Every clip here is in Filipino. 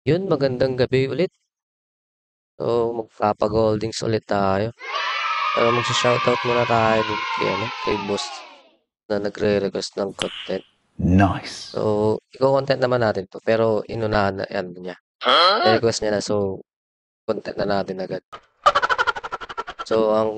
Yun, magandang gabi ulit. So, magpapa-goldings ulit tayo. Pero magsha-shoutout muna tayo dun kay boss na nagre-request ng content. Nice. So, i-content naman natin to. Pero inunahan na yan niya. Request niya na, so content na natin agad. So, ang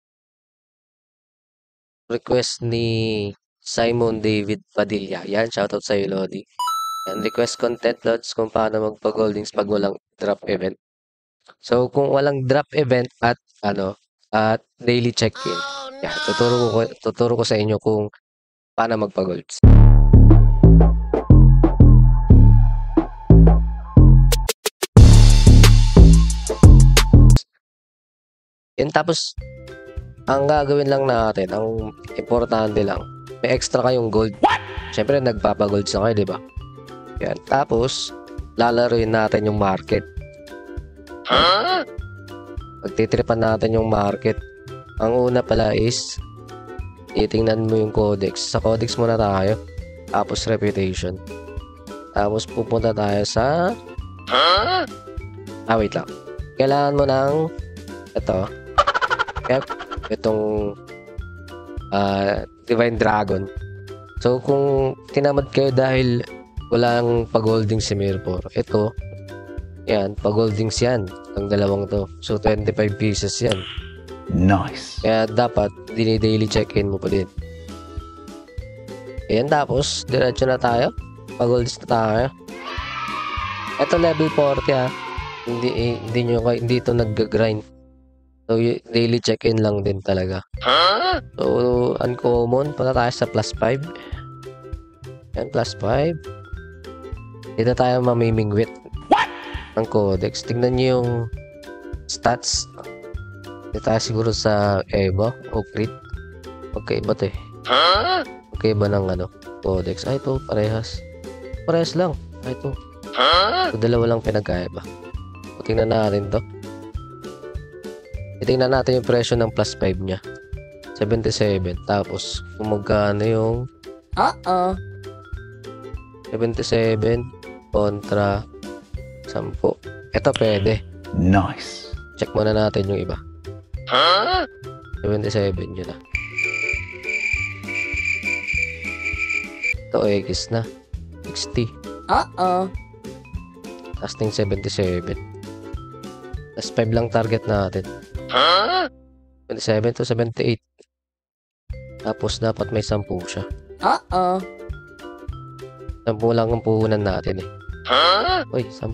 request ni Simon David Padilla. Yan, shoutout sa'yo, Lodi. Yan, request content loads kung paano magpa-goldings pag walang drop event. So, kung walang drop event at daily check-in. Yan, tuturo ko sa inyo kung paano magpa-golds. Yan, tapos ang gagawin lang natin, ang importante lang, may extra kayong gold. Siyempre, nagpapa-golds na kayo, di ba? Yan, tapos lalaruin natin yung market. Magtitripan natin yung market. Ang una pala is titingnan mo yung codex. Sa codex muna tayo. Tapos reputation. Tapos pupunta tayo sa wait lang. Kailangan mo ng itong Divine Dragon. So kung tinamad kayo dahil walang pag-holding si Mirror, ito yan, pag-holdings yan. Ang dalawang to. So, 25 pieces yan. Nice. Kaya dapat, daily check-in mo pa din. Ayan, tapos, diretso na tayo. Pag-holdings na tayo. Ito, level 40 ha. Hindi ito nag-grind. So, daily check-in lang din talaga. So, uncommon. Punta tayo sa plus 5. Ayan, plus 5. Dito tayo mamimingwit ang codex. Tingnan niyo yung stats. Dito tayo siguro sa Eva o Crit. Okay ba ito eh? Okay ba ng codex? Ay, ito parehas. Parehas lang. Ay, ito. So, dalawa lang pinagkaiba. So, tingnan natin to. Tingnan natin yung presyo ng plus 5 nya. 77. Tapos, kung magkano yung 77 kontra 10. Ito pwede. Nice. Check muna natin yung iba. 77 yun na. Ito X na. 60. Casting 77. Tapos 5 lang target natin. 27 to 78. Tapos dapat may 10 siya. 10 lang ang puhunan natin eh. Uy, 10.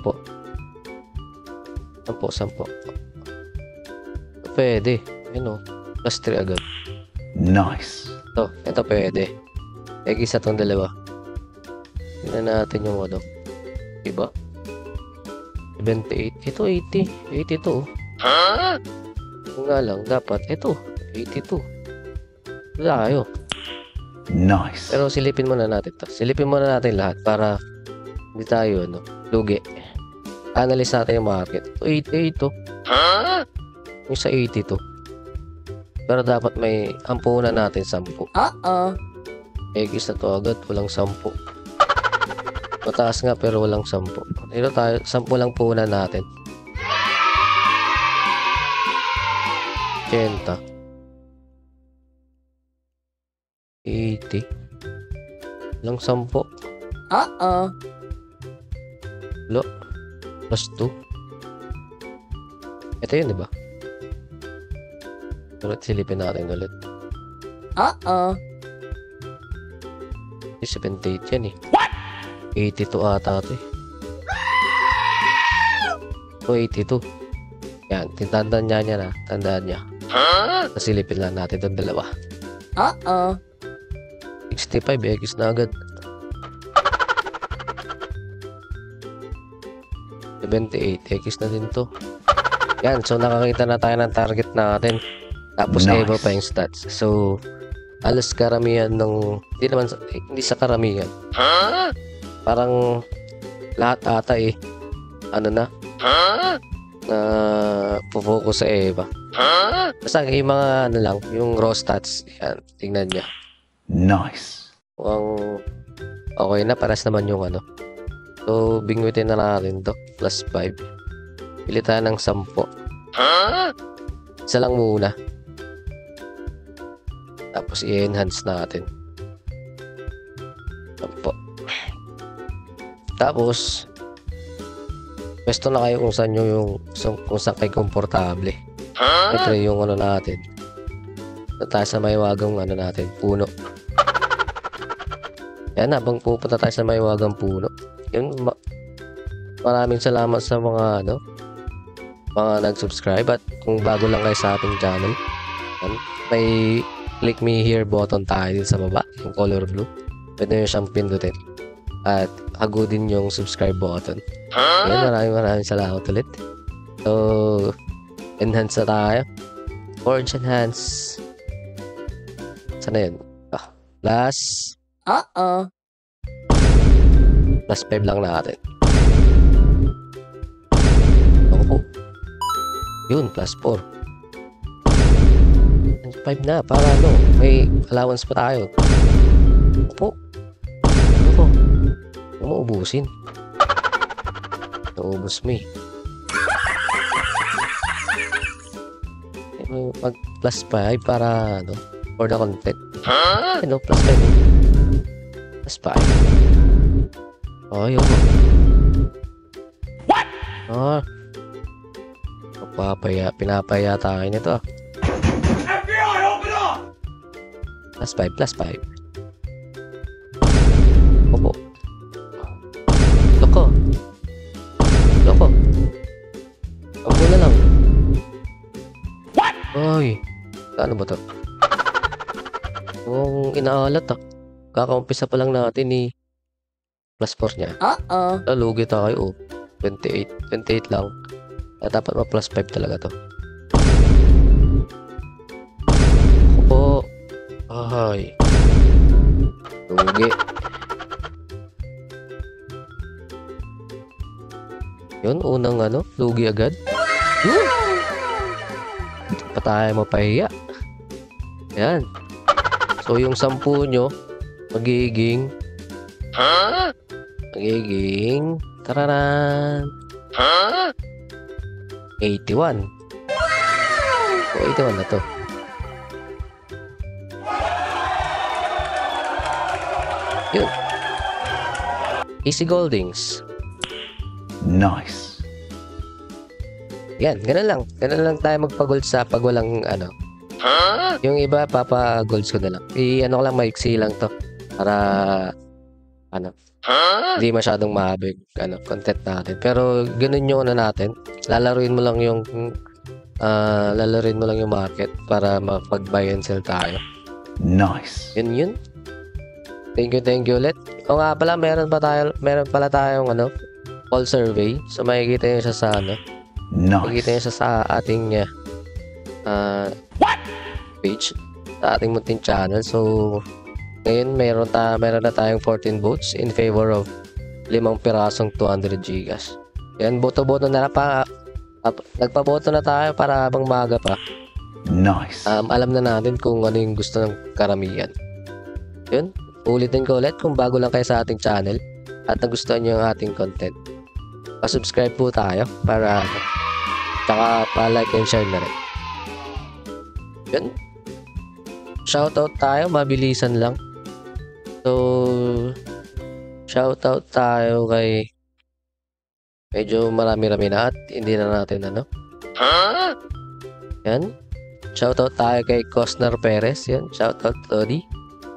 10. Pwede. Ayun o. Plus 3 agad. Nice. Ito pwede. Isa tong dalawa. Tingnan natin yung Diba? 78. Ito 80. 82. Kung nga lang, dapat ito. 82. Wala kayo. Nice. Pero silipin muna natin to. Silipin muna natin lahat para hindi tayo, lugi. Analyze natin yung market. 88 to. Yung sa 82. Pero dapat may ampunan natin 10. X na to agad. Walang 10. Mataas nga pero walang 10. Dito tayo, 10 lang punan natin. 80. 80. Walang 10. Lo. Plus 2. Ito yun, di ba? Ulit silipin natin ulit. 78 yan eh. 82 ata ito eh. 82. Yan, tandaan niya na. Tandaan niya. Nasilipin lang natin itong dalawa. 65, X na agad. 78, X na din to. Yan, so nakakita na tayo ng target natin. Tapos nice. Eva pa yung stats. So, alas karamihan ng... Hindi sa karamihan. Parang lahat ata eh. Focus sa Eva. Basta yung mga yung raw stats. Yan, tingnan niya. Nice. Okay na, paras naman yung So, bingwitin na natin to. Plus 5. Pili tayo ng 10. Isa lang muna. Tapos, i-enhance natin. 10. Tapos, pwesto na kayo kung saan kung saan kayo komportable. Ito yung ano natin. Ito tayo sa mahiwagang ano natin, puno. Yan, habang pupunta tayo sa mahiwagang puno. Yun, maraming salamat sa mga mga nag-subscribe, at kung bago lang kayo sa ating channel, yan, may click me here button tayo din sa baba, yung color blue. Pwede nyo siyang pindutin. At agudin yung subscribe button. Yan, maraming salamat ulit. So, enhance na tayo. Forge enhance. Sana yun? Plus. Plus 5 lang natin. Ako po. Yun, plus 4. 5 na, para may allowance pa tayo. Ako po. Ano po? Ano mo ubusin? Naubos mo eh. Mag plus 5 para for the content. Plus 5. Plus 5. Oh, yun. What? Oh. Pinapaya tayo nito. FBI, open up! Plus 5, plus 5. Opo. Loko. Ako na lang. What? Ay. Ano ba to? Yung inaalat Kakaumpisa pa lang natin ni plus 4 niya. Lugi tayo. 28 lang. At dapat ma-plus 5 talaga to. Ako po. Ay. Lugi. Yun, unang lugi agad. Ito pa tayo mapahiya. Yan. So, yung 10 nyo, magiging tararan 81. So 81 na to. Yun. Easy Goldings. Nice. Yan, ganun lang tayo magpa-gold sa pag walang yung iba papa-golds ko na lang. Ko lang, maiksi lang to para hindi masyadong mahabig content natin. Pero ganun yung natin. Lalaruin mo lang yung market para makapag-buy and sell tayo. Nice. Yun. Thank you ulit. O nga pala, meron pala tayong poll survey. So makikita niyo siya sa Nice. makikita niyo siya sa ating page, sa ating munting channel. So ngayon meron na tayong 14 votes in favor of 5 pirasong 200 gigas. Yan, boto-boto na pa. Nagpaboto na tayo para habang maga pa. Nice. Alam na natin kung ano yung gusto ng karamihan. Yun, ulitin ko ulit, kung bago lang kayo sa ating channel at nagustuhan nyo yung ating content, pa-subscribe po tayo para tsaka pa-like and share na rin. Yun. Shoutout tayo, mabilisan lang. So, shoutout tayo kay medyo marami-rami na at hindi na natin Yan. Shoutout tayo kay Cosner Perez. Yan. Shoutout Tony.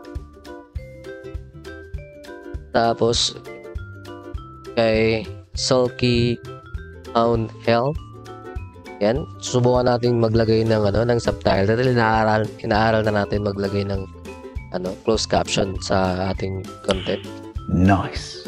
Tapos kay Sulky Hound Hell. Yan. Subukan natin maglagay ng ng subtitle. Dahil inaaral na natin maglagay ng closed caption sa ating content. Nice.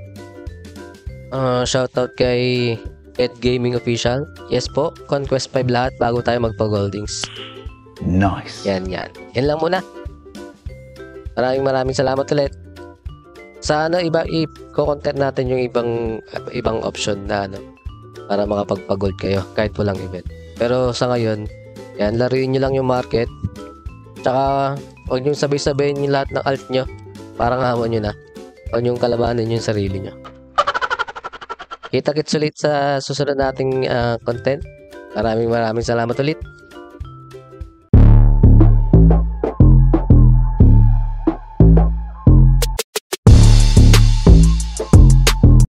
Shoutout kay Ed Gaming Official. Yes po, Conquest 5 lahat bago tayo magpa-goldings. Nice. Yan. Yan lang muna. Maraming salamat ulit. Sana i-content natin yung ibang option na para makapagpa-gold kayo kahit walang event. Pero sa ngayon, yan, laruin nyo lang yung market. Tsaka huwag nyo sabay-sabayin yung lahat ng alt nyo. Parang hamon nyo na. Huwag nyo kalabanin yung sarili nyo. Kita-kits ulit sa susunod nating content. Maraming salamat ulit.